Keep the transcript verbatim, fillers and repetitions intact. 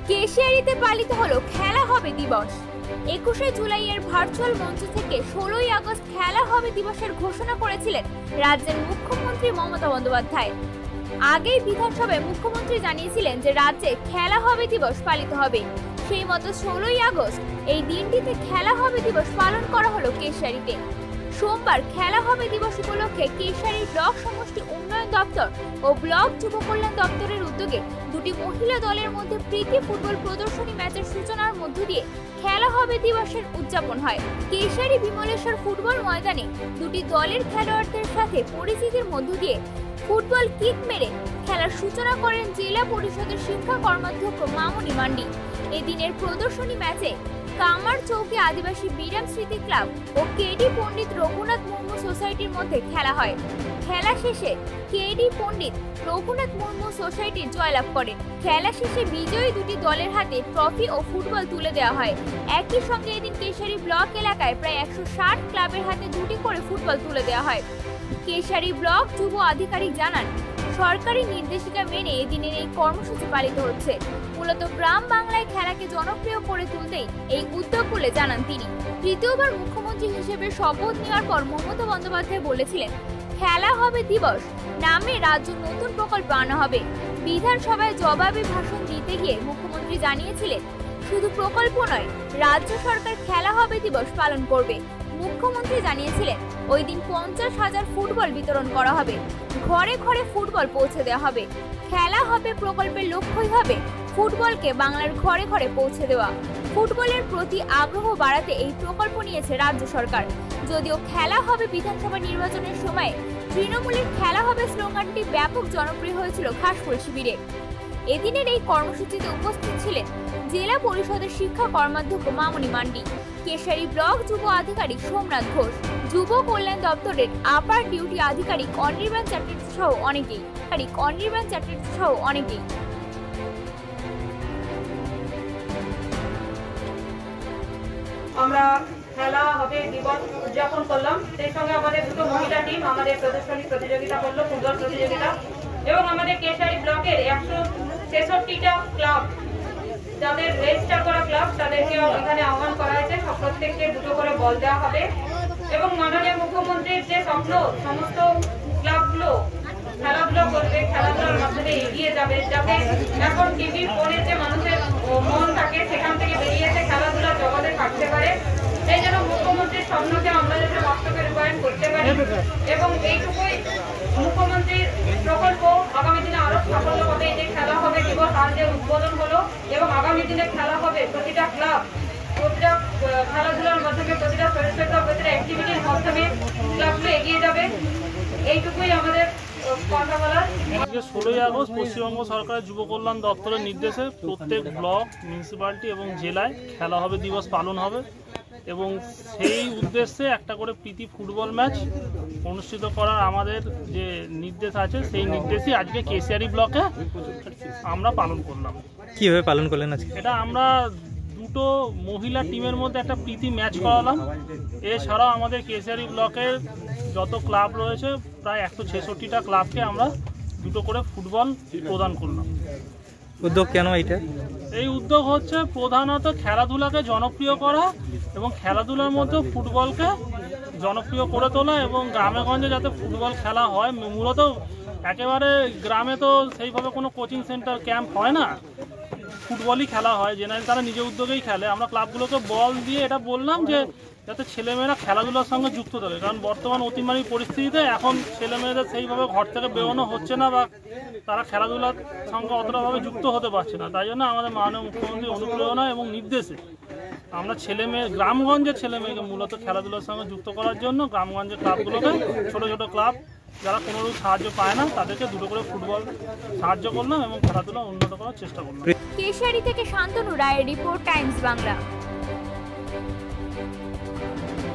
কেশিয়ারিতে পালিত হলো খেলা হবে দিবস। একুশে জুলাইয়ের ভার্চুয়াল মঞ্চ থেকে ষোলোই আগস্ট খেলা হবে দিবসের ঘোষণা করেছিলেন রাজ্যের মুখ্যমন্ত্রী মমতা বন্দ্যোপাধ্যায়। আগেই বিধানসভায় মুখ্যমন্ত্রী জানিয়েছিলেন যে রাজ্যে খেলা হবে দিবস পালিত হবে। সেই মতো ষোলোই আগস্ট এই দিনটিতে খেলা হবে দিবস পালন করা হলো কেশিয়ারিতে। সোমবার খেলা হবে দিবস উপলক্ষে কেশিয়ারি ব্লক সমষ্টি উন্নয়ন দপ্তর ও ব্লক যুব কল্যাণ দপ্তরের উদ্যোগে দুটি মহিলা দলের মধ্যে প্রীতি ফুটবল প্রদর্শনী ম্যাচের সূচনার মধ্য দিয়ে খেলা হবে দিবসের উদযাপন হয়। কেশিয়ারি বিমলেশ্বর ফুটবল ময়দানে দুটি দলের খেলোয়াড়দের সাথে পরিচিতির মধ্য দিয়ে ফুটবল কিক মেরে খেলার সূচনা করেন জেলা পরিষদের শিক্ষা কর্মাধ্যক্ষ মামুনি মান্ডি। এদিনের প্রদর্শনী ম্যাচে কামার চৌকি আদিবাসী বিরাম স্মৃতি ক্লাব ও কেডি পণ্ডিত রঘুনাথ মুর্মু সোসাইটির মধ্যে খেলা হয়। খেলা শেষে কেডি পণ্ডিত রঘুনাথ মুর্মু সোসাইটি জয়লাভ করে। খেলা শেষে বিজয়ী দুটি দলের হাতে ট্রফি ও ফুটবল তুলে দেওয়া হয়। একই সঙ্গে এদিন কেশিয়ারি ব্লক এলাকায় প্রায় একশো ষাট ক্লাবের হাতে দুটি করে ফুটবল তুলে দেওয়া হয়। কেশিয়ারি ব্লক যুব আধিকারিক জানান, সরকারি নির্দেশিকা মেনে এদিনের এই কর্মসূচি পালিত হচ্ছে। মূলত গ্রাম বাংলায় খেলাকে জনপ্রিয় করে তুলতেই এই উদ্যোগ বলে জানান তিনি। তৃতীয়বার মুখ্যমন্ত্রী হিসেবে শপথ নেওয়ার পর মমতা বন্দ্যোপাধ্যায় বলেছিলেন, খেলা হবে দিবস নামে রাজ্য নতুন প্রকল্প আনা হবে। বিধানসভায় জবাবি ভাষণ দিতে গিয়ে মুখ্যমন্ত্রী জানিয়েছিলেন, শুধু প্রকল্প নয়, রাজ্য সরকার খেলা হবে দিবস পালন করবে। মুখ্যমন্ত্রী জানিয়েছিলেন, ওই দিন পঞ্চাশ হাজার ফুটবল বিতরণ করা হবে, ঘরে ঘরে ফুটবল পৌঁছে দেওয়া হবে। খেলা হবে প্রকল্পের লক্ষ্যই হবে ফুটবলকে বাংলার ঘরে ঘরে পৌঁছে দেওয়া। ফুটবলের প্রতি আগ্রহ বাড়াতে এই প্রকল্প নিয়েছে রাজ্য সরকার। যদিও খেলা হবে বিধানসভা নির্বাচনের সময় তৃণমূলের খেলা হবে স্লোগানটি ব্যাপক জনপ্রিয় হয়েছিল খাসপুর শিবিরে। এদিনের এই কর্মসূচিতে উপস্থিত ছিলেন জেলা পরিষদের শিক্ষা কর্মাধ্যক্ষ মামুনি মান্ডি, কেশিয়ারি ব্লক যুব আধিকারিক সোমনাথ ঘোষ, যুব কল্যাণ দপ্তরের আপার ডিউটি আধিকারিক অনির্বাণ চ্যাটার্জি সহ অনেকেই অনির্বাণ চ্যাটার্জি সহ অনেকেই আমরা খেলা হবে দিবস উদযাপন করলাম। সেই সঙ্গে আমাদের দুটো মহিলা টিম আমাদের প্রদর্শনী প্রতিযোগিতা করলো, ফুটবল প্রতিযোগিতা, এবং আমাদের কেশিয়ারি ব্লকের একশো ছেষট্টিটা ক্লাব, যাদের রেজিস্টার করা ক্লাব, তাদেরকে এখানে আহ্বান করা হয়েছে। প্রত্যেককে দুটো করে বল দেওয়া হবে এবং মাননীয় মুখ্যমন্ত্রীর যে স্বপ্ন সমস্ত ক্লাবগুলো খেলাধুলো করবে, খেলাধুলার মাধ্যমে এগিয়ে যাবে, যাতে এখন টিভি ফোনে যে মানুষের মন থাকে সেখান থেকে বেরিয়ে এসে খেলাধুলার জগতে থাকতে পারে। সেই জন্য মুখ্যমন্ত্রীর স্বপ্নকে আমরা যাতে বাস্তবে রূপায়ণ করতে পারি এবং এইটুকুই মুখ্যমন্ত্রীর প্রকল্প আগামী দিনে আরো সাফল্য হবে। এই যে খেলা হবে দিবস আজ যে উদ্বোধন হলো এবং আগামী দিনে খেলা হবে প্রতিটা ক্লাব, প্রতিটা খেলাধুলার মাধ্যমে, প্রতিটা শরীরচর্চা, প্রতিটা অ্যাক্টিভিটির মাধ্যমে ক্লাবগুলো এগিয়ে যাবে। এইটুকুই আমাদের কথা বলার। আজকে ষোলোই আগস্ট পশ্চিমবঙ্গ সরকারের যুব কল্যাণ দপ্তরের নির্দেশে প্রত্যেক ব্লক, মিউনিসিপ্যালিটি এবং জেলায় খেলা হবে দিবস পালন হবে এবং সেই উদ্দেশ্যে একটা করে প্রীতি ফুটবল ম্যাচ অনুষ্ঠিত করার আমাদের যে নির্দেশ আছে, সেই নির্দেশই আজকে কেশিয়ারি ব্লকে আমরা পালন করলাম। কিভাবে পালন করলেন আজকে? এটা আমরা দুটো মহিলা টিমের মধ্যে একটা প্রীতি ম্যাচ করালাম। এছাড়াও আমাদের কেশিয়ারি ব্লকের যত ক্লাব রয়েছে প্রায় একশো ছেষট্টিটা ক্লাবকে আমরা দুটো করে ফুটবল প্রদান করলাম। উদ্যোগ কেন এইটা? এই উদ্যোগ হচ্ছে প্রধানত খেলাধুলাকে জনপ্রিয় করা এবং খেলাধুলার মধ্যে ফুটবলকে জনপ্রিয় করে তোলা এবং গ্রামে গঞ্জে যাতে ফুটবল খেলা হয়। মূলত একেবারে গ্রামে তো সেইভাবে কোনো কোচিং সেন্টার ক্যাম্প হয় না, ফুটবলই খেলা হয়, জেনারেল তারা নিজে উদ্যোগেই খেলে। আমরা ক্লাবগুলোকে বল দিয়ে এটা বললাম যে যাতে ছেলেমেয়েরা খেলাধুলার সঙ্গে যুক্ত থাকে, কারণ বর্তমান অতিমারী পরিস্থিতিতে এখন ছেলেমেয়েদের সেইভাবে ঘর থেকে বেরোনো হচ্ছে না বা তারা খেলাধুলার সঙ্গে অতটাভাবে যুক্ত হতে পারছে না। তাই জন্য আমাদের মাননীয় মুখ্যমন্ত্রী অনুপ্রেরণা এবং নির্দেশে আমরা ছেলেমেয়ে, গ্রামগঞ্জের ছেলেমেয়েকে মূলত খেলাধুলার সঙ্গে যুক্ত করার জন্য গ্রামগঞ্জের ক্লাবগুলোকে, ছোটো ছোটো ক্লাব যারা কোনোরূপ সাহায্য পায় না, তাদেরকে দুটো করে ফুটবল সাহায্য করলাম এবং খেলাধুলা উন্নত করার চেষ্টা করলাম। কেশিয়ারি থেকে শান্তনু রায়ের রিপোর্ট, টাইমস বাংলা।